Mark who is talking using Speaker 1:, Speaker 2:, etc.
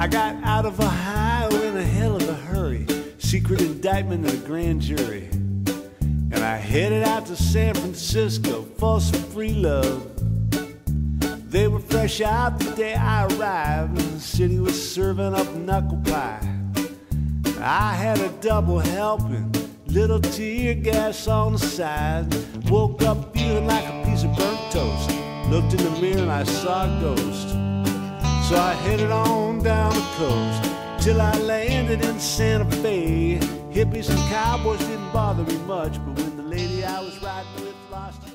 Speaker 1: I got out of Ohio in a hell of a hurry, secret indictment of the grand jury. And I headed out to San Francisco for some free love. They were fresh out the day I arrived, and the city was serving up knuckle pie. I had a double helping, little tear gas on the side. Woke up feeling like a piece of burnt toast. Looked in the mirror and I saw a ghost. So I headed on down the coast till I landed in Santa Fe. Hippies and cowboys didn't bother me much, but when the lady I was riding with lost